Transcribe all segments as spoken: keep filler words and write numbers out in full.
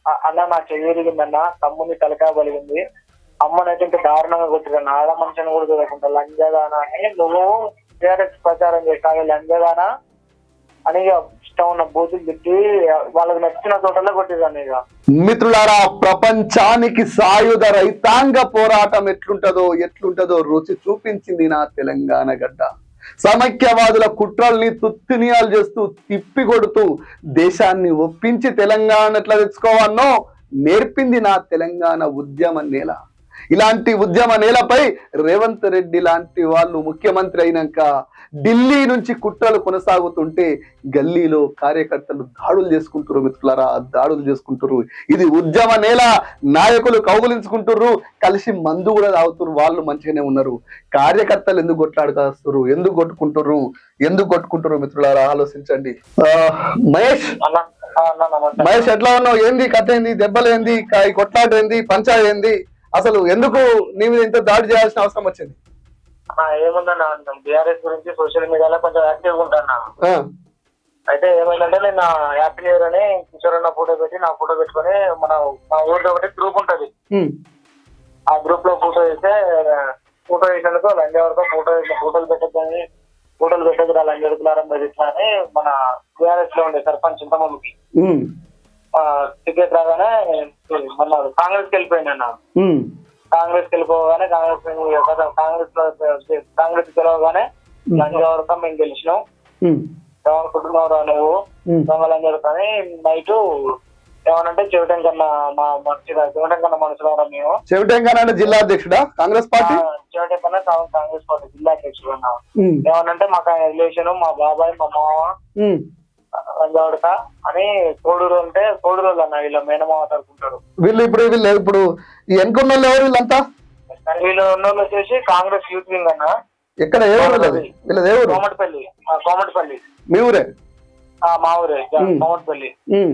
అన్న నా చెయ్యరిగిందన్న, తమ్ముని తలకాయ బలిగింది, అమ్మనైతే ఇంకా దారుణంగా కొట్టిరన్న, ఆడ మనిషిని కూడా చూడకుండా లంజదానా అని నువ్వు టీఆర్ఎస్ ప్రచారం చేస్తావు, లంజదానా అని ఇష్టం ఉన్న బూతులు తిట్టి వాళ్ళకి నచ్చిన తోటలో కొట్టిరన్న. ఇక మిత్రులారా, ప్రపంచానికి సాయుధ రైతాంగ పోరాటం ఎట్లుంటదో ఎట్లుంటదో రుచి చూపించింది నా తెలంగాణ గడ్డ. సమైక్యవాదుల కుట్రల్ని తుత్తినియాలు చేస్తూ తిప్పి కొడుతూ దేశాన్ని ఒప్పించి తెలంగాణ ఎట్లా తెచ్చుకోవాలనో నేర్పింది నా తెలంగాణ ఉద్యమ నేల. ఇలాంటి ఉద్యమ నేలపై రేవంత్ రెడ్డి లాంటి వాళ్ళు ముఖ్యమంత్రి అయినాక ఢిల్లీ నుంచి కుట్రలు కొనసాగుతుంటే గల్లీలో కార్యకర్తలు దాడులు చేసుకుంటారు. మిత్రులారా, దాడులు చేసుకుంటారు. ఇది ఉద్యమ నేల. నాయకులు కౌగులించుకుంటారు, కలిసి మందు కూడా తాగుతారు. వాళ్ళు మంచిగానే ఉన్నారు. కార్యకర్తలు ఎందుకు కొట్లాడుకొస్తారు, ఎందుకు కొట్టుకుంటారు, ఎందుకు కొట్టుకుంటారు? మిత్రులారా, ఆలోచించండి. మహేష్ మహేష్ ఎట్లా ఉన్నావు? ఏంది కథ? ఏంది దెబ్బలు? ఏంది కొట్లాట? ఏంది పంచాయతీ? ఏంది అసలు? ఎందుకు నీ మీద ఇంత దాడి చేయాల్సిన అవసరం వచ్చింది? ఏముందన్నా, బీఆర్ఎస్ గురించి సోషల్ మీడియాలో కొంచెం యాక్టివ్ గా ఉంటాను. అయితే ఏమైందంటే నేను హ్యాపీ న్యూ ఇయర్ అని కిషోర్ అన్న ఫోటో పెట్టి నా ఫోటో పెట్టుకుని మన మా ఊరిలో ఒకటి గ్రూప్ ఉంటది, ఆ గ్రూప్ లో ఫోటో వేస్తే ఫోటో వేసినందుకు లంజ వరకు ఫోటో ఫోటోలు పెట్టద్దని ఫోటోలు పెట్టద్దు లంజ వరకులారం ఇట్లా అని మన బీఆర్ఎస్ లో ఉండే సర్పంచ్ చింతమమ్మకి టికెట్ రాగానే మన కాంగ్రెస్ కి వెళ్ళిపోయింది అన్న. కాంగ్రెస్ వెళ్ళిపోగానే కాంగ్రెస్ కాంగ్రెస్ లో కాంగ్రెస్ గెలవగానే లంజవరకం మేము గెలిచినాం, ఏమనుకుంటున్నావు నువ్వు దొంగ లంజవరకం అని నైట్ ఏమనంటే చెవిటం కన్నా మా మనుషులు చెవిటం కన్నా మనుషులు మేము చెవిటం కన్నా జిల్లా అధ్యక్షుడా కాంగ్రెస్ పార్టీ చెవిటం కన్నా కాంగ్రెస్ పార్టీ జిల్లా అధ్యక్షుడు అన్నా. ఏమనంటే మాకు రిలేషన్ మా బాబాయ్ మా మామ లంజవడక అని కోడూరు అంటే కోడూరు అన్న వీళ్ళ మేనమామ తరుపుకుంటారు. వీళ్ళు ఇప్పుడు వీళ్ళు ఇప్పుడు ఎన్నుకున్న వాళ్ళు ఎవరు వీళ్ళంతా? వీళ్ళు ఉన్న వాళ్ళు వచ్చేసి కాంగ్రెస్ యూత్ వింగ్ అన్న. ఎక్కడ ఏ ఊరు వీళ్ళది? ఏ ఊరు? కోమటిపల్లి. కోమటిపల్లి మీ ఊరే? మా ఊరే కోమటిపల్లి.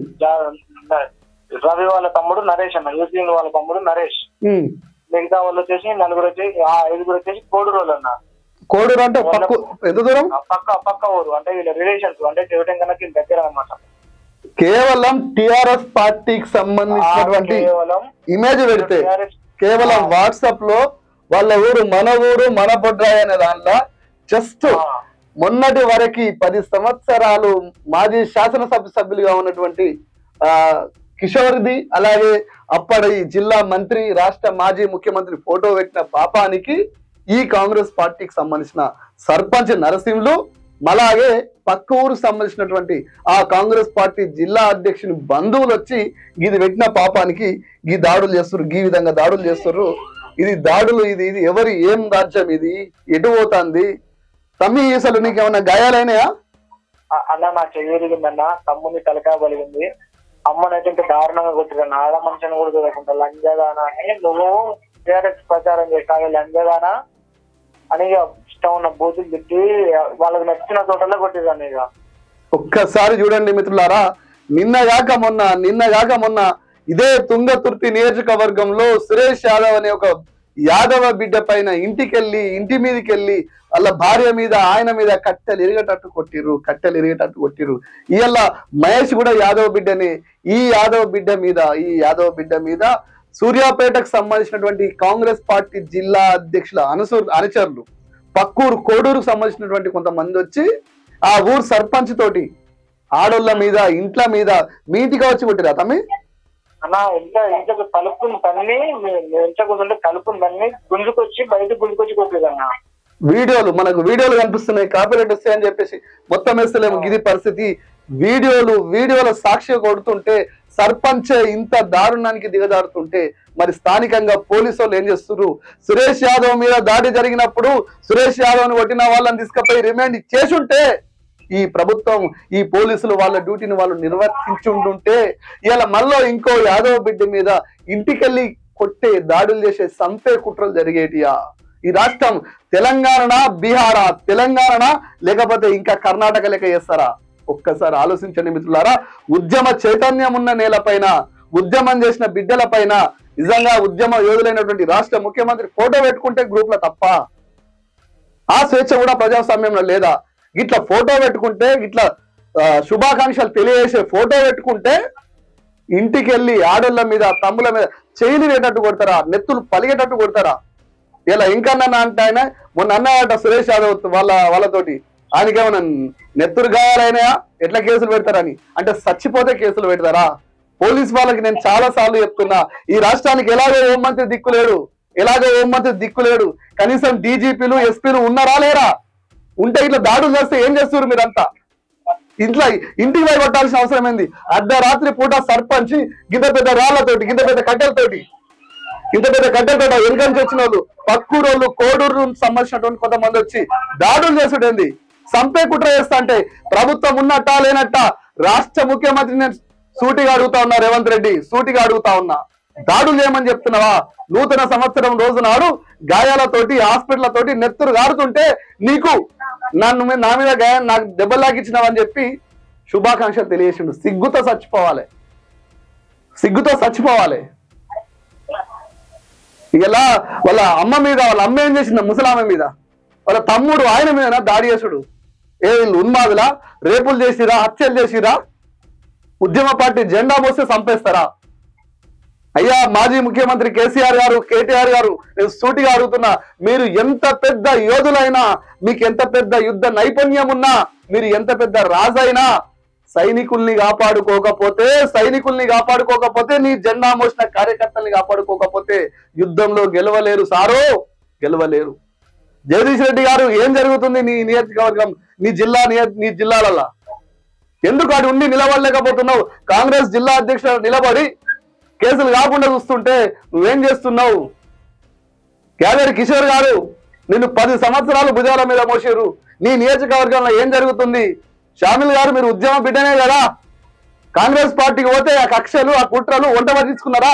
రవి వాళ్ళ తమ్ముడు నరేష్ అన్న, యూత్ వింగ్ వాళ్ళ తమ్ముడు నరేష్. మిగతా వాళ్ళు వచ్చేసి నలుగురు వచ్చేసి ఐదుగురు వచ్చేసి కోడూరు వాళ్ళు అన్న. కోడూరు అంటే ఎంత దూరం? పక్క పక్క ఊరు అంటే వీళ్ళ రిలేషన్స్ అంటే చెవిటం కన్నా దగ్గర అనమాట. కేవలం టిఆర్ఎస్ పార్టీకి సంబంధించినటువంటి ఇమేజ్ పెడితే కేవలం వాట్సాప్ లో వాళ్ళ ఊరు మన ఊరు మన పొడ్రాయి అనే దాంట్లో జస్ట్ మొన్నటి వరకు పది సంవత్సరాలు మాజీ శాసనసభ సభ్యులుగా ఉన్నటువంటి ఆ కిషోర్ది, అలాగే అప్పటి జిల్లా మంత్రి రాష్ట్ర మాజీ ముఖ్యమంత్రి ఫోటో పెట్టిన పాపానికి ఈ కాంగ్రెస్ పార్టీకి సంబంధించిన సర్పంచ్ నరసింహులు, అలాగే పక్క ఊరుకు సంబంధించినటువంటి ఆ కాంగ్రెస్ పార్టీ జిల్లా అధ్యక్షుని బంధువులు వచ్చి ఇది పెట్టిన పాపానికి ఈ దాడులు చేస్తారు. ఈ విధంగా దాడులు చేస్తారు. ఇది దాడులు, ఇది ఇది ఎవరి ఏం రాజ్యం? ఇది ఎటు పోతుంది? తమ్మి అసలు నీకేమన్నా గాయాలైనాయా? అన్న నా చెయ్యరిగిందన్న, తమ్ముని తలకాయ బలిగింది, అమ్మనైతే ఇంకా దారుణంగా కొట్టిరన్న, ఆడ మనిషిని కూడా చూడకుండా లంజదానా అని నువ్వు టీఆర్ఎస్ ప్రచారం చేస్తావు, లంజదానా అని ఇష్టం ఉన్న బూతులు తిట్టి వాళ్ళకి నచ్చిన తోటలో కొట్టిరన్న. ఇక ఒక్కసారి చూడండి మిత్రులారా, నిన్నగాక మొన్న నిన్నగాక మొన్న ఇదే తుంగతుర్తి నియోజకవర్గంలో సురేష్ యాదవ్ అనే ఒక యాదవ బిడ్డ పైన ఇంటికెళ్ళి ఇంటి మీదకి వెళ్ళి వాళ్ళ భార్య మీద ఆయన మీద కట్టెలు ఇరిగేటట్టు కొట్టిరు కట్టెలు ఇరిగేటట్టు కొట్టిరు. ఇవాళ మహేష్ కూడా యాదవ్ బిడ్డని. ఈ యాదవ్ బిడ్డ మీద ఈ యాదవ్ బిడ్డ మీద సూర్యాపేటకు సంబంధించినటువంటి కాంగ్రెస్ పార్టీ జిల్లా అధ్యక్షుల అనుసు అనుచరులు పక్కూరు కోడూరుకు సంబంధించినటువంటి కొంతమంది వచ్చి ఆ ఊరు సర్పంచ్ తోటి ఆడోళ్ళ మీద ఇంట్ల మీద మీ ఇంటిగా వచ్చి కొట్టిరా తమ్మి? అన్న ఇంత ఇంతకు కలుపుకుని తన్ని ఇంత కూర్చుంటే కలుపుకుని తన్ని గుంజుకొచ్చి బయట గుంజుకొచ్చి కొట్టలేదన్న. వీడియోలు మనకు వీడియోలు కనిపిస్తున్నాయి, కాపీరైట్ వస్తాయని చెప్పేసి మొత్తం వేస్తలేము. ఇది పరిస్థితి. వీడియోలు వీడియోల సాక్షి కొడుతుంటే సర్పంచ్ ఇంత దారుణానికి దిగజారుతుంటే మరి స్థానికంగా పోలీసు వాళ్ళు ఏం చేస్తున్నారు? సురేష్ యాదవ్ మీద దాడి జరిగినప్పుడు సురేష్ యాదవ్ ని కొట్టిన వాళ్ళని తీసుకుపోయి రిమాండ్ చేసుంటే ఈ ప్రభుత్వం ఈ పోలీసులు వాళ్ళ డ్యూటీని వాళ్ళు నిర్వర్తించుంటుంటే ఇలా మళ్ళీ ఇంకో యాదవ్ బిడ్డ మీద ఇంటికెళ్ళి కొట్టే దాడులు చేసే సంపే కుట్రలు జరిగేటియా? ఈ రాష్ట్రం తెలంగాణ బీహారా తెలంగాణ లేకపోతే ఇంకా కర్ణాటక లెక్క చేస్తారా? ఒక్కసారి ఆలోచించండి మిత్రులారా. ఉద్యమ చైతన్యం ఉన్న నేలపైన ఉద్యమం చేసిన బిడ్డల పైన నిజంగా ఉద్యమ యోధులైనటువంటి రాష్ట్ర ముఖ్యమంత్రి ఫోటో పెట్టుకుంటే గ్రూప్ లో తప్ప ఆ స్వేచ్ఛ కూడా ప్రజాస్వామ్యంలో లేదా? ఇట్లా ఫోటో పెట్టుకుంటే ఇట్లా శుభాకాంక్షలు తెలియజేసే ఫోటో పెట్టుకుంటే ఇంటికి వెళ్ళి ఆడోళ్ళ మీద తమ్ముల మీద చేయిలు వేటట్టు కొడతారా, నెత్తులు పలిగేటట్టు కొడతారా? ఇలా ఇంకన్నా అంటే ఆయన మొన్న అన్నమాట సురేష్ యాదవ్ వాళ్ళ వాళ్ళతోటి ఆయనకేమన్నా నెత్తురు గాయాలైనాయా, ఎట్లా కేసులు పెడతారని. అంటే చచ్చిపోతే కేసులు పెడతారా? పోలీస్ వాళ్ళకి నేను చాలా సార్లు చెప్తున్నా, ఈ రాష్ట్రానికి ఎలాగో హోంమంత్రి దిక్కులేడు, ఎలాగో హోంమంత్రి దిక్కులేడు, కనీసం డీజీపీలు ఎస్పీలు ఉన్నారా లేరా? ఉంటే ఇట్లా దాడులు చేస్తే ఏం చేస్తారు మీరంతా? ఇంట్లో ఇంటికి భయపట్టాల్సిన అవసరం ఏంది? అర్ధరాత్రి పూట సర్పంచ్ గింత పెద్ద రాళ్లతోటి, గింత పెద్ద కట్టెలతోటి, ఇంత పెద్ద కట్టెలతోటి వెనుకంచి వచ్చిన వాళ్ళు పక్కూరోళ్ళు కోడూరు సంబంధించినటువంటి కొంతమంది వచ్చి దాడులు చేసుడేంది? సంపే కుట్ర చేస్తా అంటే ప్రభుత్వం ఉన్నట్టా లేనట్టా? రాష్ట్ర ముఖ్యమంత్రి నేను సూటిగా అడుగుతా ఉన్నా, రేవంత్ రెడ్డి సూటిగా అడుగుతా ఉన్నా, దాడులు చేయమని చెప్తున్నావా? నూతన సంవత్సరం రోజు నాడు గాయాలతోటి హాస్పిటల్ నెత్తురు గారుతుంటే నీకు నన్ను నా మీద గాయం నాకు దెబ్బలాగిచ్చినావని చెప్పి శుభాకాంక్షలు తెలియజేసిండు. సిగ్గుతో చచ్చిపోవాలి, సిగ్గుతో చచ్చిపోవాలి. ఇలా వాళ్ళ అమ్మ మీద, వాళ్ళ అమ్మ ఏం చేసిందా ముసలామె మీద, వాళ్ళ తమ్ముడు ఆయన మీద దాడి చేసుడు. ఏ వీళ్ళు ఉన్మాదులా? రేపులు చేసిరా, హత్యలు చేసిరా? ఉద్యమ పార్టీ జెండా మోస్తే చంపేస్తారా? అయ్యా మాజీ ముఖ్యమంత్రి కేసీఆర్ గారు, కేటీఆర్ గారు, నేను సూటిగా అడుగుతున్నా, మీరు ఎంత పెద్ద యోధులైనా, మీకు ఎంత పెద్ద యుద్ధ నైపుణ్యం ఉన్నా, మీరు ఎంత పెద్ద రాజైనా, సైనికుల్ని కాపాడుకోకపోతే సైనికుల్ని కాపాడుకోకపోతే నీ జెండా మోసిన కార్యకర్తల్ని కాపాడుకోకపోతే యుద్ధంలో గెలవలేరు సారో, గెలవలేరు. జగదీష్ రెడ్డి గారు, ఏం జరుగుతుంది నీ నియోజకవర్గం, నీ జిల్లా నీ జిల్లాలలో? ఎందుకు అటు ఉండి నిలబడలేకపోతున్నావు? కాంగ్రెస్ జిల్లా అధ్యక్షుడు నిలబడి కేసులు కాకుండా చూస్తుంటే నువ్వేం చేస్తున్నావు? కేదారి కిషోర్ గారు, నిన్ను పది సంవత్సరాలు భుజాల మీద మోసారు. నీ నియోజకవర్గంలో ఏం జరుగుతుంది? షామిల్ గారు, మీరు ఉద్యమ బిడ్డనే కదా, కాంగ్రెస్ పార్టీకి పోతే ఆ కక్షలు ఆ కుట్రలు వంట పట్టించుకున్నారా?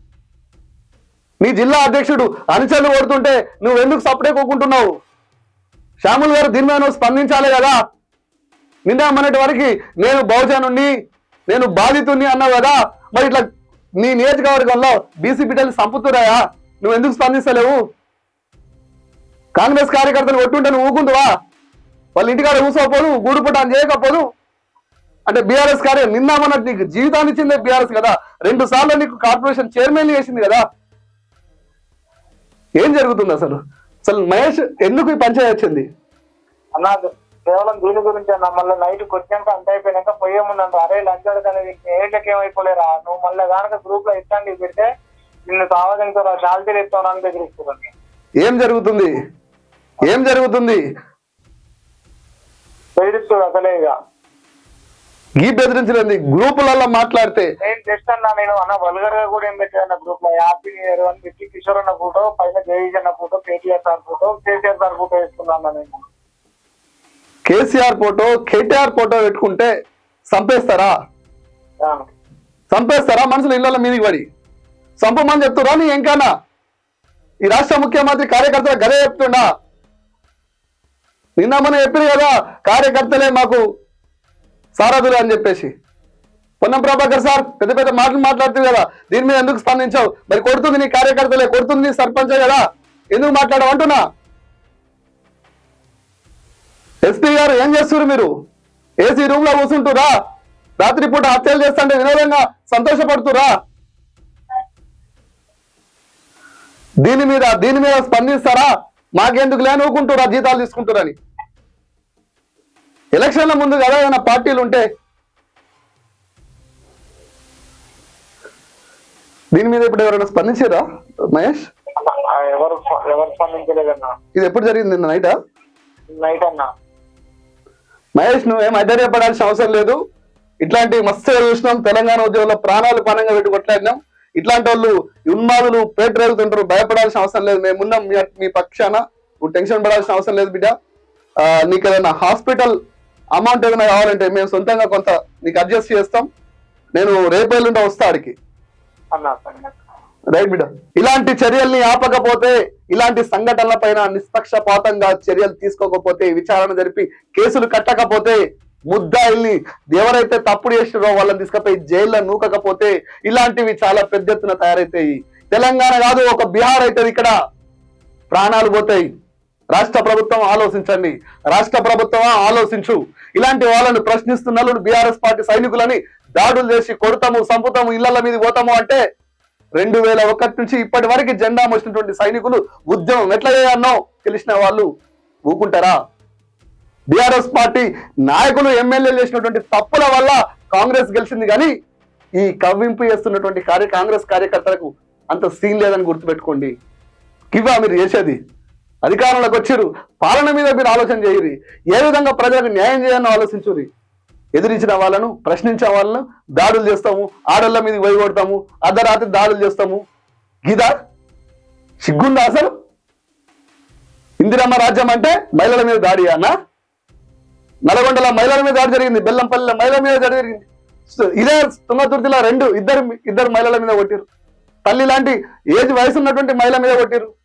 నీ జిల్లా అధ్యక్షుడు అనుచరులు కొడుతుంటే నువ్వెందుకు సపడే కోకుంటున్నావు? షామిల్ గారు, దీని మీద నువ్వు స్పందించాలి కదా. నిన్న మొన్నటి వరకు నేను బహుజనుణ్ణి, నేను బాధితుణ్ణి అన్నావు కదా, మరి ఇట్లా నీ నియోజకవర్గంలో బీసీ బిడ్డలు సంపుతున్నాయా? నువ్వు ఎందుకు స్పందిస్తలేవు? కాంగ్రెస్ కార్యకర్తలు కొట్టుంటే నువ్వు ఊకుంటువా? వాళ్ళ ఇంటికాడ ఊసుకోపోదు, గూడు పుట్టాన్ని చేయకపోదు అంటే బీఆర్ఎస్ కార్య నిన్న మొన్నటి నీకు జీవితాన్ని ఇచ్చిందే బీఆర్ఎస్ కదా, రెండు సార్లు నీకు కార్పొరేషన్ చైర్మన్ చేసింది కదా. ఏం జరుగుతుంది అసలు? అసలు మహేష్ ఎందుకు ఈ పంచాయతీ వచ్చింది అన్నా? కేవలం దీని గురించి అన్న. మళ్ళీ నైట్ వచ్చాక అంత అయిపోయినాక పోయే ముందంట, అరే లంచాడు అనేది ఏళ్ళకి ఏమైపోలేరా, నువ్వు మళ్ళీ దానిక గ్రూప్ లో ఇస్తాండి పెడితే నిన్ను కావాలంటారా, శాలరీలు ఇస్తావు అని బెదిరిస్తుంది. ఏం జరుగుతుంది? ఏం జరుగుతుంది? బెదిరిస్తుంది అసలే. ఇక ఈ బెదిరించలేదు గ్రూపులలో మాట్లాడితే నేను జస్ట్ అన్నా, నేను అన్న వల్గర్ గా కూడా ఏం పెట్టాను గ్రూప్ లో, హ్యాపీ న్యూ ఇయర్ అని పెట్టి కిషోర్ అన్న ఫోటో, పైన జగదీష్ అన్న photo, KTR sir photo, KCR sir photo వేసుకున్నాను నేను. కేసీఆర్ ఫోటో, కేటీఆర్ ఫోటో పెట్టుకుంటే చంపేస్తారా? చంపేస్తారా? మనుషులు ఇళ్ల మీదకి పడి చంపమని చెప్తురా? నీ ఇంకానా ఈ రాష్ట్ర ముఖ్యమంత్రి కార్యకర్తలు గదే చెప్తుండా? నిన్న మనం చెప్పిన కదా, కార్యకర్తలే మాకు సారథులు అని చెప్పేసి. పొన్నం ప్రభాకర్ సార్ పెద్ద పెద్ద మాటలు మాట్లాడుతుంది కదా, దీని మీద ఎందుకు స్పందించావు? మరి కొడుతుంది నీ కార్యకర్తలే, కొడుతుంది సర్పంచే కదా, ఎందుకు మాట్లాడవు అంటున్నా. ఎస్పీ గారు ఏం చేస్తున్నారు మీరు? ఏసీ రూమ్ లో కూర్చుంటురా? రాత్రిపూట హత్యలు చేస్తుంటే వినోదంగా సంతోషపడుతురా? దీని మీద దీని మీద స్పందిస్తారా? మాకెందుకు లేనుకుంటురా, జీతాలు తీసుకుంటారని. ఎలక్షన్ల ముందు కదా ఏమైనా పార్టీలు ఉంటే దీని మీద ఇప్పుడు ఎవరైనా స్పందించారా మహేష్? ఎవరు ఎవరు స్పందించలేదన్నా. ఇది ఎప్పుడు జరిగింది? నిన్న నైటా? నైట్ అన్నా. మహేష్ నువ్వేం అధైర్యపడాల్సిన అవసరం లేదు. ఇట్లాంటి మస్తుగా చూసినాం, తెలంగాణ ఉద్యోగంలో ప్రాణాలు పణంగా పెట్టి కొట్లాడినాం. ఇట్లాంటి వాళ్ళు ఉన్మాదులు పేట రేగుతుంటారు, భయపడాల్సిన అవసరం లేదు. మేము ఉన్నాం మీ పక్షాన, నువ్వు టెన్షన్ పడాల్సిన అవసరం లేదు బిడ్డ. నీకు ఏదైనా హాస్పిటల్ అమౌంట్ ఏదైనా కావాలంటే మేము సొంతంగా కొంత నీకు అడ్జస్ట్ చేస్తాం. నేను రేపేళ్ళుంటే వస్తా ఆడికి. రైట్ బిడ్డ. ఇలాంటి చర్యల్ని ఆపకపోతే, ఇలాంటి సంఘటనల పైన నిష్పక్షపాతంగా చర్యలు తీసుకోకపోతే, విచారణ జరిపి కేసులు కట్టకపోతే, ముద్దాయిల్ని ఎవరైతే తప్పుడు చేసినారో వాళ్ళని తీసుకుపోయి జైల్లో నూకకపోతే ఇలాంటివి చాలా పెద్ద ఎత్తున తయారైతాయి. తెలంగాణ కాదు, ఒక బీహార్ అవుతుంది. ఇక్కడ ప్రాణాలు పోతాయి. రాష్ట్ర ప్రభుత్వం ఆలోచించండి, రాష్ట్ర ప్రభుత్వం ఆలోచించు. ఇలాంటి వాళ్ళని ప్రశ్నిస్తున్న బీఆర్ఎస్ పార్టీ సైనికులని దాడులు చేసి కొడతాము, సంపుతాము, ఇళ్ల మీద పోతాము అంటే రెండు వేల ఒకటి నుంచి ఇప్పటి వరకు జెండా మోసినటువంటి సైనికులు ఉద్యమం ఎట్లా చేయాలనో తెలిసిన వాళ్ళు ఊకుంటారా? బీఆర్ఎస్ పార్టీ నాయకులు ఎమ్మెల్యేలు చేసినటువంటి తప్పుల వల్ల కాంగ్రెస్ గెలిచింది, కానీ ఈ కవ్వింపు చేస్తున్నటువంటి కార్య కాంగ్రెస్ కార్యకర్తలకు అంత సీన్ లేదని గుర్తుపెట్టుకోండి. కివా మీరు చేసేది? అధికారంలోకి వచ్చిర్రు, పాలన మీద మీరు ఆలోచన చేయరు, ఏ విధంగా ప్రజలకు న్యాయం చేయాలని ఆలోచించుర్రి. ఎదిరించిన వాళ్ళను, ప్రశ్నించిన వాళ్ళను దాడులు చేస్తాము, ఆడళ్ళ మీద పోయి కొడతాము, అర్ధరాత్రి దాడులు చేస్తాము. గీదా సిగ్గుందా అసలు? ఇందిరమ్మ రాజ్యం అంటే మహిళల మీద దాడి అన్నా? నల్గొండల మహిళల మీద దాడి జరిగింది, బెల్లంపల్లిలో మహిళల మీద దాడి జరిగింది, ఇదే తుంగతుర్తిలో రెండు ఇద్దరు ఇద్దరు మహిళల మీద కొట్టిరు, తల్లి లాంటి ఏజ్ వయసు ఉన్నటువంటి మహిళ మీద కొట్టిరు.